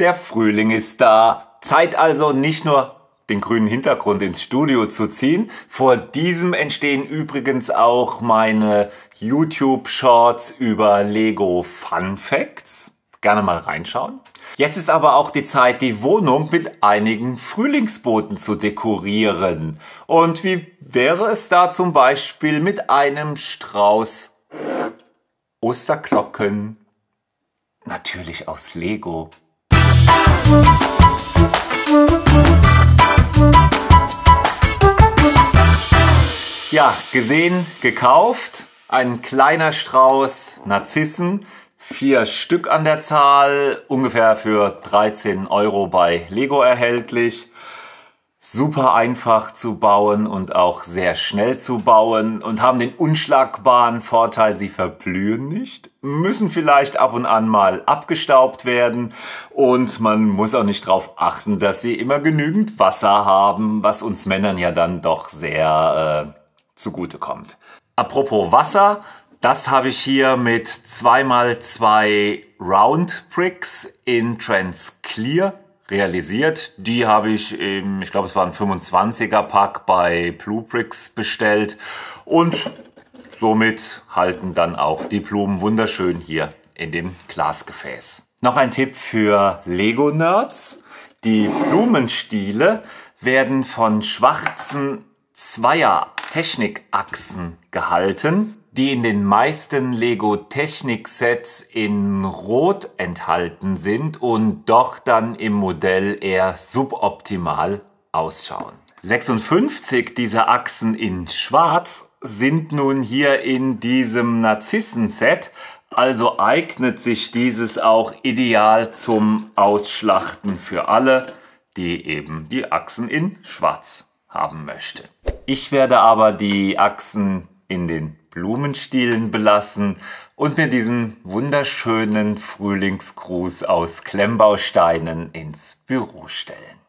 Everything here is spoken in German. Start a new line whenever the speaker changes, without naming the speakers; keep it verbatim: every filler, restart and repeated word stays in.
Der Frühling ist da. Zeit also nicht nur den grünen Hintergrund ins Studio zu ziehen. Vor diesem entstehen übrigens auch meine YouTube-Shorts über Lego Fun Facts. Gerne mal reinschauen. Jetzt ist aber auch die Zeit, die Wohnung mit einigen Frühlingsboten zu dekorieren. Und wie wäre es da zum Beispiel mit einem Strauß Osterglocken? Natürlich aus Lego. Ja, gesehen, gekauft. Ein kleiner Strauß Narzissen. Vier Stück an der Zahl, ungefähr für dreizehn Euro bei Lego erhältlich. Super einfach zu bauen und auch sehr schnell zu bauen und haben den unschlagbaren Vorteil, sie verblühen nicht, müssen vielleicht ab und an mal abgestaubt werden und man muss auch nicht darauf achten, dass sie immer genügend Wasser haben, was uns Männern ja dann doch sehr äh, zugute kommt. Apropos Wasser. Das habe ich hier mit zwei mal zwei Round Bricks in Trans Clear realisiert. Die habe ich im, ich glaube es war ein fünfundzwanziger Pack bei Blue Bricks bestellt. Und somit halten dann auch die Blumen wunderschön hier in dem Glasgefäß. Noch ein Tipp für Lego-Nerds. Die Blumenstiele werden von schwarzen Zweier-Technikachsen gehalten, die in den meisten Lego-Technik-Sets in Rot enthalten sind und doch dann im Modell eher suboptimal ausschauen. sechsundfünfzig dieser Achsen in Schwarz sind nun hier in diesem Narzissen-Set, also eignet sich dieses auch ideal zum Ausschlachten für alle, die eben die Achsen in Schwarz haben möchten. Ich werde aber die Achsen in den Blumenstielen belassen und mir diesen wunderschönen Frühlingsgruß aus Klemmbausteinen ins Büro stellen.